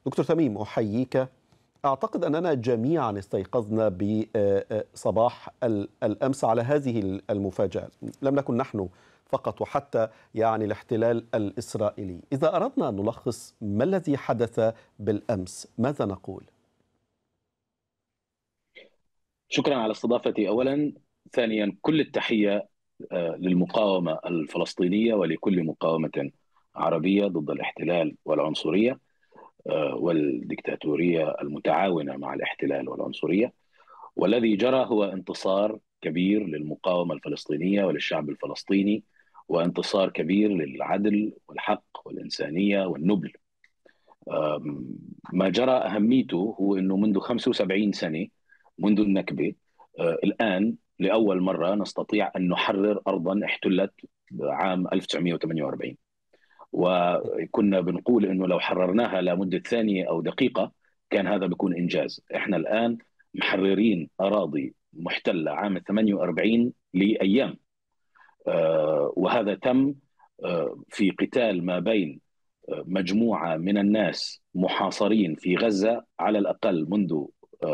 دكتور تميم، أحييك. أعتقد أننا جميعا استيقظنا بصباح الأمس على هذه المفاجأة. لم نكن نحن فقط، وحتى الاحتلال الإسرائيلي. إذا أردنا أن نلخص ما الذي حدث بالأمس، ماذا نقول؟ شكرا على استضافتي أولا. ثانيا، كل التحية للمقاومة الفلسطينية ولكل مقاومة عربية ضد الاحتلال والعنصرية والديكتاتورية المتعاونة مع الاحتلال والعنصرية. والذي جرى هو انتصار كبير للمقاومة الفلسطينية وللشعب الفلسطيني، وانتصار كبير للعدل والحق والإنسانية والنبل. ما جرى أهميته هو أنه منذ 75 سنة منذ النكبة الآن لأول مرة نستطيع أن نحرر أرضا احتلت عام 1948. وكنا بنقول أنه لو حررناها لمدة ثانية أو دقيقة كان هذا بيكون إنجاز. إحنا الآن محررين أراضي محتلة عام 48 لأيام، وهذا تم في قتال ما بين مجموعة من الناس محاصرين في غزة على الأقل منذ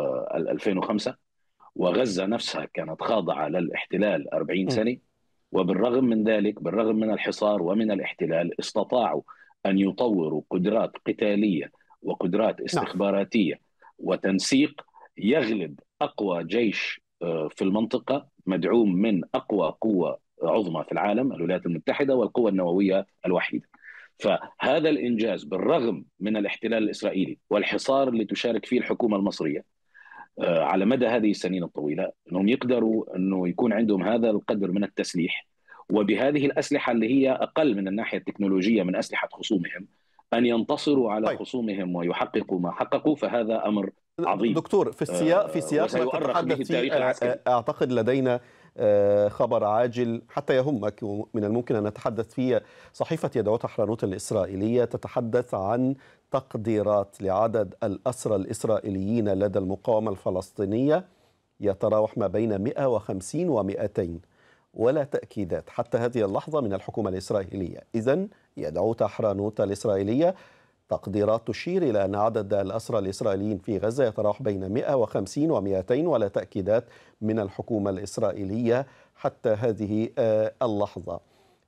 2005، وغزة نفسها كانت خاضعة للاحتلال 40 سنة. وبالرغم من ذلك، بالرغم من الحصار ومن الاحتلال، استطاعوا أن يطوروا قدرات قتالية وقدرات نعم. استخباراتية وتنسيق يغلب أقوى جيش في المنطقة، مدعوم من أقوى قوة عظمى في العالم، الولايات المتحدة، والقوة النووية الوحيدة. فهذا الإنجاز بالرغم من الاحتلال الإسرائيلي والحصار اللي تشارك فيه الحكومة المصرية على مدى هذه السنين الطويلة، أنهم يقدروا أنه يكون عندهم هذا القدر من التسليح، وبهذه الأسلحة اللي هي أقل من الناحية التكنولوجية من أسلحة خصومهم، أن ينتصروا على طيب خصومهم ويحققوا ما حققوا. فهذا أمر عظيم دكتور، في سياق ما وسيؤرخ به تتحدث التاريخ فيه، العسكري. أعتقد لدينا خبر عاجل حتى يهمك، ومن الممكن أن نتحدث فيه. صحيفة يدعوت حرانوت الإسرائيلية تتحدث عن تقديرات لعدد الأسرى الإسرائيليين لدى المقاومة الفلسطينية يتراوح ما بين 150 و200، ولا تأكيدات حتى هذه اللحظة من الحكومة الإسرائيلية. إذن يدعوت حرانوت الإسرائيلية تقديرات تشير إلى أن عدد الأسرى الإسرائيليين في غزة يتراوح بين 150 و200، ولا تأكيدات من الحكومة الإسرائيلية حتى هذه اللحظة.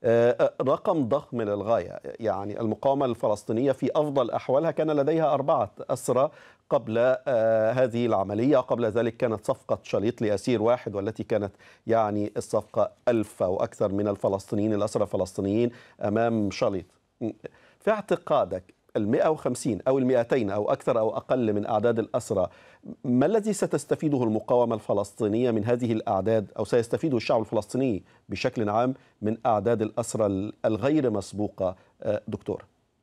رقم ضخم للغاية. المقاومة الفلسطينية في أفضل أحوالها كان لديها 4 أسرى قبل هذه العملية، وقبل ذلك كانت صفقة شليط لأسير واحد، والتي كانت الصفقة 1000 أو أكثر من الفلسطينيين، الأسرى الفلسطينيين أمام شليط. في اعتقادك 150 أو 200 أو أكثر أو أقل من أعداد الأسرى، ما الذي ستستفيده المقاومة الفلسطينية من هذه الأعداد، أو سيستفيده الشعب الفلسطيني بشكل عام من أعداد الأسرى الغير مسبوقة دكتور؟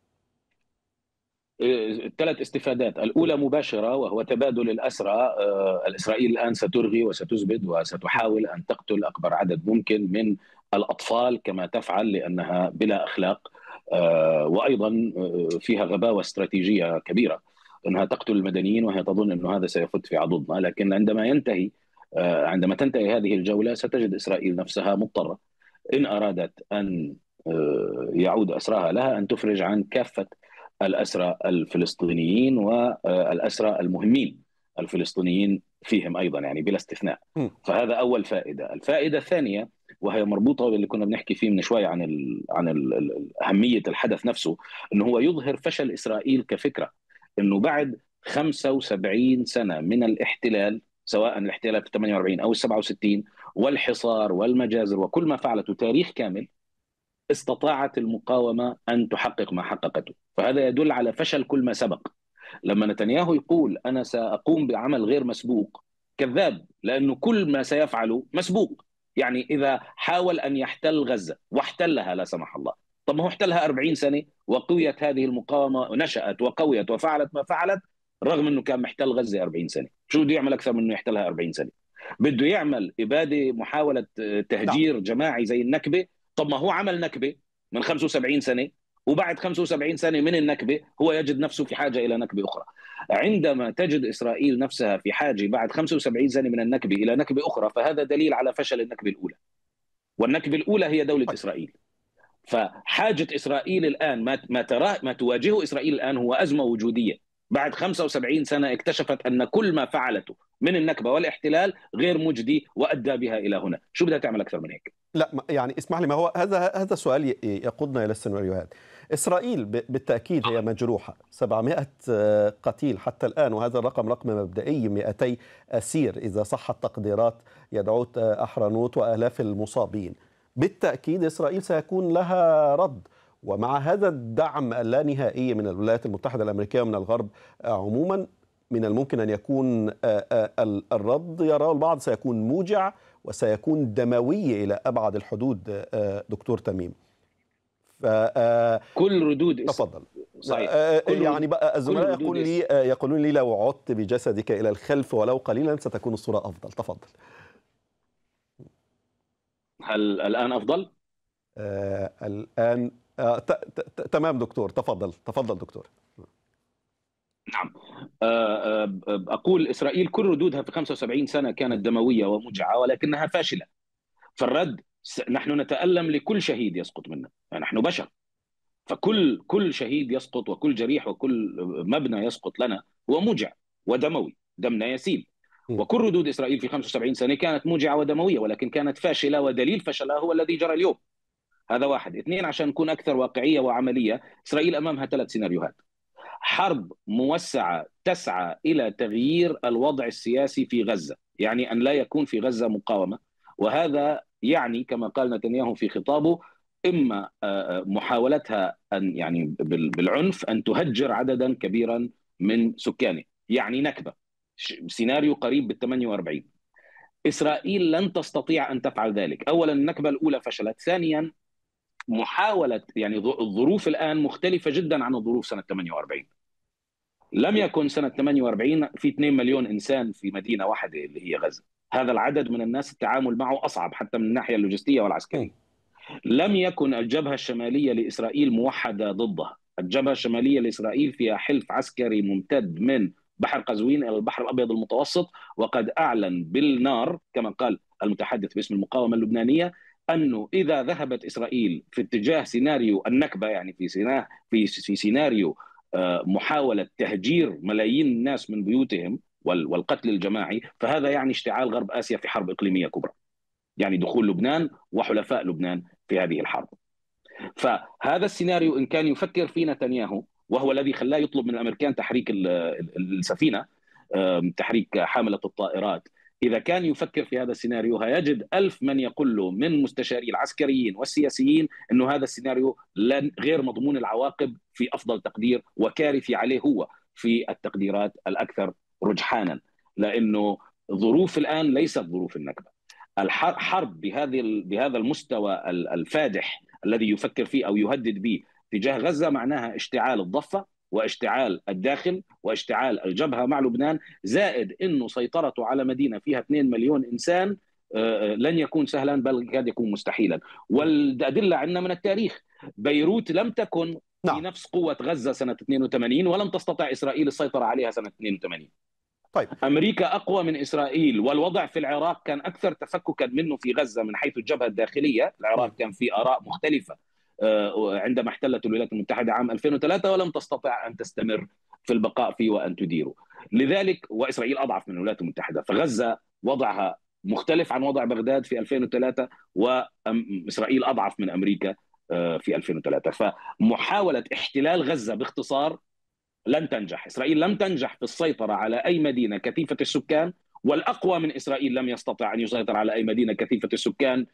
3 استفادات. الأولى مباشرة، وهو تبادل الأسرى. الإسرائيل الآن سترغي وستزبد وستحاول أن تقتل أكبر عدد ممكن من الأطفال كما تفعل، لأنها بلا أخلاق، وأيضا فيها غباوة استراتيجية كبيرة أنها تقتل المدنيين وهي تظن أن هذا سيفت في عضدنا. لكن عندما تنتهي هذه الجولة ستجد إسرائيل نفسها مضطرة، إن أرادت أن يعود أسراها لها، أن تفرج عن كافة الأسرى الفلسطينيين والأسرى المهمين الفلسطينيين فيهم أيضا، بلا استثناء. فهذا أول فائدة. الفائدة الثانية، وهي مربوطة باللي كنا بنحكي فيه من شوي عن أهمية الحدث نفسه، أنه هو يظهر فشل إسرائيل كفكرة، أنه بعد 75 سنة من الاحتلال، سواء الاحتلال في 48 أو 67 والحصار والمجازر وكل ما فعلته، تاريخ كامل، استطاعت المقاومة أن تحقق ما حققته. فهذا يدل على فشل كل ما سبق. لما نتنياهو يقول أنا سأقوم بعمل غير مسبوق، كذاب، لأنه كل ما سيفعله مسبوق. إذا حاول أن يحتل غزة واحتلها لا سمح الله، طب ما هو احتلها 40 سنة وقويت هذه المقاومة ونشأت وقويت وفعلت ما فعلت، رغم أنه كان محتل غزة 40 سنة. شو بده يعمل أكثر من أنه يحتلها 40 سنة؟ بده يعمل إبادة، محاولة نعم. تهجير جماعي زي النكبة. طب ما هو عمل نكبة من 75 سنة، وبعد 75 سنة من النكبة هو يجد نفسه في حاجة إلى نكبة أخرى. عندما تجد إسرائيل نفسها في حاجة بعد 75 سنة من النكبة إلى نكبة أخرى، فهذا دليل على فشل النكبة الأولى، والنكبة الأولى هي دولة إسرائيل. فحاجة إسرائيل الآن، ما تواجهه إسرائيل الآن هو أزمة وجودية. بعد 75 سنة اكتشفت أن كل ما فعلته من النكبة والاحتلال غير مجدي وأدى بها إلى هنا. شو بدها تعمل أكثر من هيك؟ لا يعني اسمح لي، ما هو هذا السؤال يقودنا إلى السيناريوهات. إسرائيل بالتأكيد هي مجروحة، 700 قتيل حتى الآن، وهذا الرقم رقم مبدئي، 200 أسير إذا صح التقديرات، يدعوت أحرنوت، وآلاف المصابين. بالتأكيد إسرائيل سيكون لها رد، ومع هذا الدعم اللانهائي من الولايات المتحدة الأمريكية ومن الغرب عموما، من الممكن أن يكون الرد يراه البعض سيكون موجع وسيكون دموي إلى أبعد الحدود. دكتور تميم، كل ردود تفضل. صحيح. يعني بقى الزملاء يقولون لي لو عدت بجسدك إلى الخلف ولو قليلا ستكون الصورة أفضل. تفضل. هل الآن أفضل؟ الآن تمام دكتور، تفضل دكتور. نعم. أقول إسرائيل كل ردودها في 75 سنة كانت دموية وموجعة ولكنها فاشلة. فالرد، نحن نتألم لكل شهيد يسقط منا، نحن بشر، فكل شهيد يسقط وكل جريح وكل مبنى يسقط لنا هو موجع ودموي، دمنا يسيل. وكل ردود إسرائيل في 75 سنة كانت موجعة ودموية ولكن كانت فاشلة، ودليل فشلها هو الذي جرى اليوم. هذا واحد. اثنين، عشان نكون أكثر واقعية وعملية، إسرائيل أمامها 3 سيناريوهات. حرب موسعة تسعى إلى تغيير الوضع السياسي في غزة، يعني أن لا يكون في غزة مقاومة، وهذا يعني كما قال نتنياهو في خطابه إما محاولتها أن يعني بالعنف أن تهجر عددا كبيرا من سكانه، يعني نكبة، سيناريو قريب بال48. إسرائيل لن تستطيع أن تفعل ذلك. أولا النكبة الأولى فشلت. ثانيا محاولة، يعني الظروف الآن مختلفة جدا عن الظروف سنة 48. لم يكن سنة 48 في 2 مليون إنسان في مدينة واحدة اللي هي غزة. هذا العدد من الناس التعامل معه أصعب حتى من الناحية اللوجستية والعسكرية. لم يكن الجبهة الشمالية لإسرائيل موحدة ضدها. الجبهة الشمالية لإسرائيل فيها حلف عسكري ممتد من بحر قزوين إلى البحر الأبيض المتوسط، وقد أعلن بالنار كما قال المتحدث باسم المقاومة اللبنانية أنه إذا ذهبت إسرائيل في اتجاه سيناريو النكبة، يعني في سيناريو محاولة تهجير ملايين الناس من بيوتهم والقتل الجماعي، فهذا يعني اشتعال غرب آسيا في حرب إقليمية كبرى، يعني دخول لبنان وحلفاء لبنان في هذه الحرب. فهذا السيناريو إن كان يفكر فيه نتنياهو، وهو الذي خلاه يطلب من الأمريكان تحريك السفينة، تحريك حاملة الطائرات، إذا كان يفكر في هذا السيناريو هيجد 1000 من يقول له من مستشاري العسكريين والسياسيين أنه هذا السيناريو غير مضمون العواقب في أفضل تقدير، وكارثي عليه هو في التقديرات الأكثر رجحانا، لأنه ظروف الآن ليست ظروف النكبة. الحرب بهذا المستوى الفادح الذي يفكر فيه أو يهدد به تجاه غزة معناها اشتعال الضفة واشتعال الداخل واشتعال الجبهة مع لبنان، زائد أنه سيطرته على مدينة فيها 2 مليون إنسان لن يكون سهلا، بل قد يكون مستحيلا. والأدلة عندنا من التاريخ. بيروت لم تكن في نفس قوة غزة سنة 82 ولم تستطع إسرائيل السيطرة عليها سنة 82. طيب. أمريكا أقوى من إسرائيل، والوضع في العراق كان أكثر تفككا منه في غزة من حيث الجبهة الداخلية. العراق كان في آراء مختلفة عندما احتلت الولايات المتحدة عام 2003 ولم تستطع أن تستمر في البقاء فيه وأن تديره. لذلك وإسرائيل أضعف من الولايات المتحدة، فغزة وضعها مختلف عن وضع بغداد في 2003، وإسرائيل أضعف من أمريكا في 2003. فمحاولة احتلال غزة باختصار لن تنجح. إسرائيل لم تنجح في السيطرة على أي مدينة كثيفة السكان، والأقوى من إسرائيل لم يستطع أن يسيطر على أي مدينة كثيفة السكان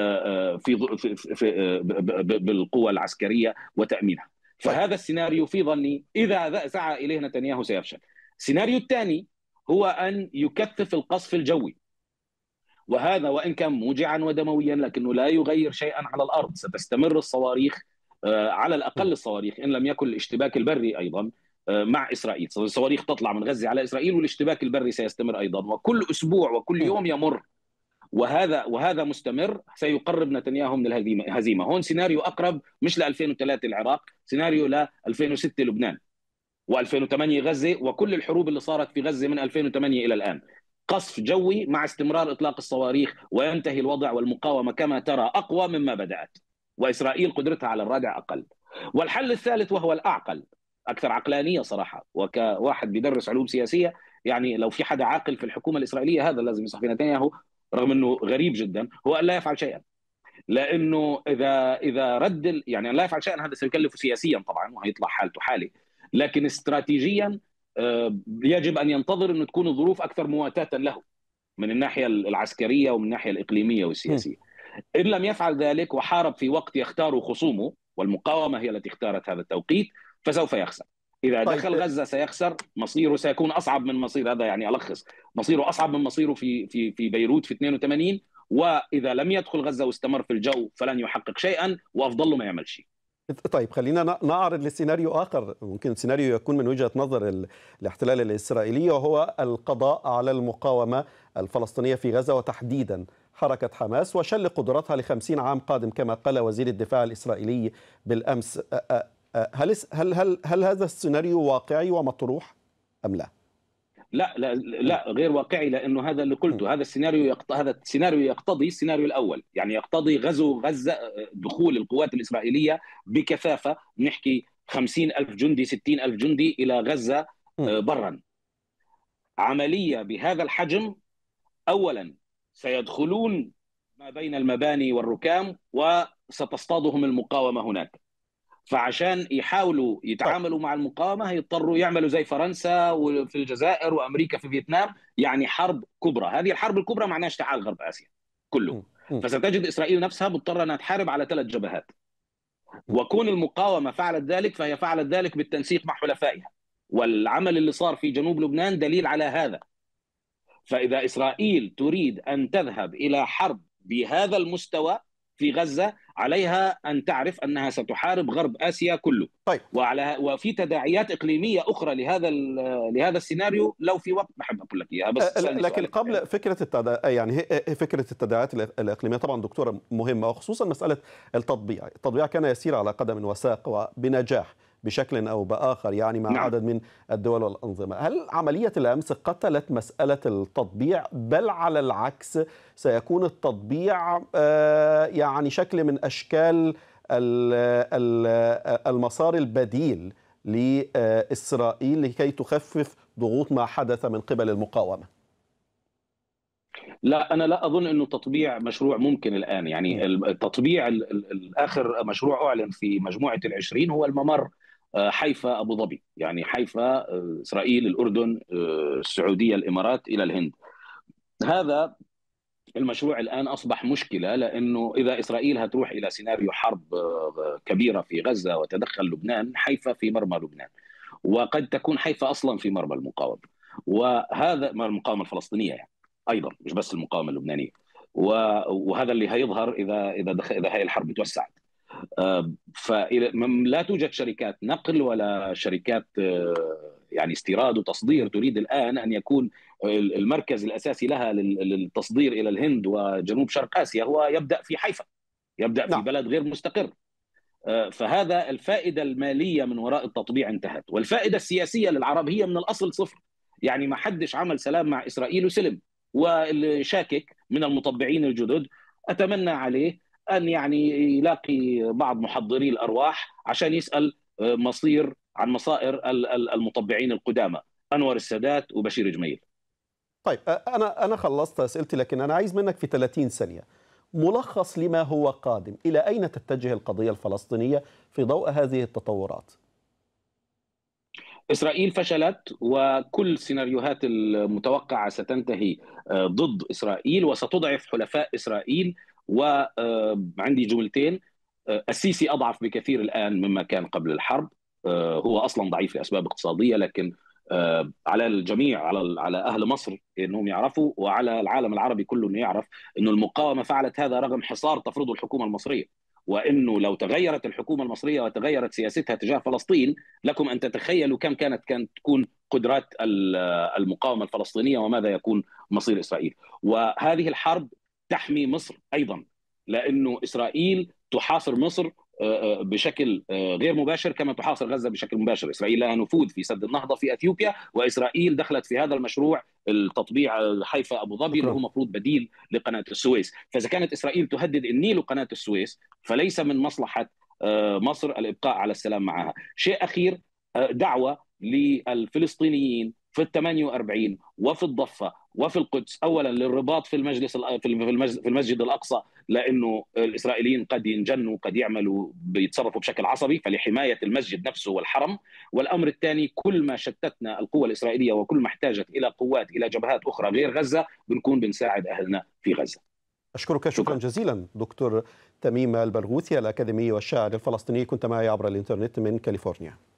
بالقوة العسكرية وتأمينها. فهذا السيناريو في ظني إذا سعى إليه نتنياهو سيفشل. السيناريو الثاني هو أن يكثف القصف الجوي، وهذا وإن كان موجعا ودمويا لكنه لا يغير شيئا على الأرض. ستستمر الصواريخ، على الأقل الصواريخ إن لم يكن الاشتباك البري أيضا مع إسرائيل. الصواريخ تطلع من غزة على إسرائيل والاشتباك البري سيستمر أيضا، وكل أسبوع وكل يوم يمر وهذا مستمر سيقرب نتنياهو من الهزيمة. هون سيناريو أقرب مش ل 2003 العراق، سيناريو ل 2006 لبنان و2008 غزة، وكل الحروب اللي صارت في غزة من 2008 إلى الآن. قصف جوي مع استمرار إطلاق الصواريخ، وينتهي الوضع والمقاومة كما ترى أقوى مما بدأت، وإسرائيل قدرتها على الردع أقل. والحل الثالث وهو الأعقل، اكثر عقلانيه صراحه، وكواحد بيدرس علوم سياسيه يعني لو في حدا عاقل في الحكومه الاسرائيليه هذا لازم ينصح بنتنياهو، رغم انه غريب جدا، هو ان لا يفعل شيئا. لانه اذا يعني ان لا يفعل شيئا هذا سيكلفه سياسيا طبعا وهيطلع حالته حاله، لكن استراتيجيا يجب ان ينتظر انه تكون الظروف اكثر مواتاه له من الناحيه العسكريه ومن الناحيه الاقليميه م. والسياسيه. ان لم يفعل ذلك وحارب في وقت يختاره خصومه، والمقاومه هي التي اختارت هذا التوقيت، فسوف يخسر. اذا طيب دخل غزه سيخسر، مصيره سيكون اصعب من مصير، هذا يعني الخص، مصيره اصعب من مصيره في بيروت في 82. واذا لم يدخل غزه واستمر في الجو فلن يحقق شيئا، وافضل له ما يعمل شيء. طيب خلينا نعرض لسيناريو آخر، ممكن سيناريو يكون من وجهة نظر الاحتلال الإسرائيلي، وهو القضاء على المقاومة الفلسطينية في غزة، وتحديدا حركة حماس، وشل قدرتها ل50 عام قادم كما قال وزير الدفاع الإسرائيلي بالأمس. هل هذا السيناريو واقعي ومطروح أم لا؟ لا لا لا، غير واقعي، لانه هذا اللي قلته، هذا السيناريو يقتضي السيناريو الاول، يعني يقتضي غزو غزه، دخول القوات الاسرائيليه بكثافه، نحكي 50,000 جندي 60,000 جندي الى غزه برا. عمليه بهذا الحجم اولا سيدخلون ما بين المباني والركام وستصطادهم المقاومه هناك، فعشان يحاولوا طيب. يتعاملوا مع المقاومه هيضطروا يعملوا زي فرنسا وفي الجزائر وامريكا في فيتنام، يعني حرب كبرى. هذه الحرب الكبرى معناها اشتعال غرب اسيا كله. فستجد اسرائيل نفسها مضطره انها تحارب على 3 جبهات، وكون المقاومه فعلت ذلك فهي فعلت ذلك بالتنسيق مع حلفائها، والعمل اللي صار في جنوب لبنان دليل على هذا. فاذا اسرائيل تريد ان تذهب الى حرب بهذا المستوى في غزة، عليها أن تعرف أنها ستحارب غرب آسيا كله. طيب. وفي تداعيات إقليمية أخرى لهذا السيناريو، لو في وقت بحب أقول لك إياها، بس اسألني لكن سؤالك. قبل يعني فكرة التداعيات الإقليمية طبعا دكتورة مهمة، وخصوصا مسألة التطبيع كان يسير على قدم وساق وبنجاح بشكل أو بآخر، يعني مع عدد من الدول والأنظمة. هل عملية الأمس قتلت مسألة التطبيع، بل على العكس سيكون التطبيع يعني شكل من أشكال المسار البديل لإسرائيل لكي تخفف ضغوط ما حدث من قبل المقاومة؟ لا، أنا لا أظن أنه تطبيع مشروع ممكن الآن. يعني التطبيع الآخر مشروع أعلن في مجموعة ال20 هو الممر حيفا أبو ظبي، يعني حيفا إسرائيل الأردن السعودية الإمارات إلى الهند. هذا المشروع الآن أصبح مشكلة، لأنه إذا إسرائيل هتروح إلى سيناريو حرب كبيرة في غزة وتدخل لبنان، حيفا في مرمى لبنان، وقد تكون حيفا أصلا في مرمى المقاومة، وهذا المقاومة الفلسطينية يعني أيضا، مش بس المقاومة اللبنانية. وهذا اللي هيظهر إذا هاي الحرب توسعت. فلا توجد شركات نقل ولا شركات يعني استيراد وتصدير تريد الآن أن يكون المركز الأساسي لها للتصدير إلى الهند وجنوب شرق آسيا هو يبدأ في حيفا، يبدأ في بلد غير مستقر. فهذا الفائدة المالية من وراء التطبيع انتهت، والفائدة السياسية للعرب هي من الأصل صفر. يعني ما حدش عمل سلام مع إسرائيل وسلم، والشاكك من المطبعين الجدد أتمنى عليه أن يعني يلاقي بعض محضري الأرواح عشان يسأل عن مصائر المطبعين القدامى أنور السادات وبشير جميل. طيب أنا خلصت أسئلتي، لكن أنا عايز منك في 30 ثانية ملخص لما هو قادم. إلى أين تتجه القضية الفلسطينية في ضوء هذه التطورات؟ إسرائيل فشلت، وكل السيناريوهات المتوقعة ستنتهي ضد إسرائيل وستضعف حلفاء إسرائيل. وعندي جملتين: السيسي أضعف بكثير الآن مما كان قبل الحرب، هو أصلا ضعيف لأسباب اقتصادية، لكن على الجميع، على أهل مصر أنهم يعرفوا، وعلى العالم العربي كله أنه يعرف أن المقاومة فعلت هذا رغم حصار تفرضه الحكومة المصرية. وانه لو تغيرت الحكومه المصريه وتغيرت سياستها تجاه فلسطين، لكم ان تتخيلوا كم كانت تكون قدرات المقاومه الفلسطينيه وماذا يكون مصير اسرائيل. وهذه الحرب تحمي مصر ايضا، لانه اسرائيل تحاصر مصر بشكل غير مباشر كما تحاصر غزه بشكل مباشر. اسرائيل لها نفوذ في سد النهضه في اثيوبيا، واسرائيل دخلت في هذا المشروع التطبيع حيفا ابو ظبي اللي هو مفروض بديل لقناه السويس. فاذا كانت اسرائيل تهدد النيل وقناه السويس، فليس من مصلحه مصر الابقاء على السلام معها. شيء اخير، دعوة للفلسطينيين في ال 48 وفي الضفة وفي القدس أولا للرباط في في المسجد الأقصى، لأنه الإسرائيليين قد ينجنوا، قد يعملوا بيتصرفوا بشكل عصبي، فلحماية المسجد نفسه والحرم. والأمر الثاني، كل ما شتتنا القوة الإسرائيلية وكل ما احتاجت إلى قوات إلى جبهات أخرى غير غزة، بنكون بنساعد أهلنا في غزة. أشكرك شكرا جزيلا دكتور تميم البرغوثي الأكاديمي والشاعر الفلسطيني، كنت معي عبر الإنترنت من كاليفورنيا.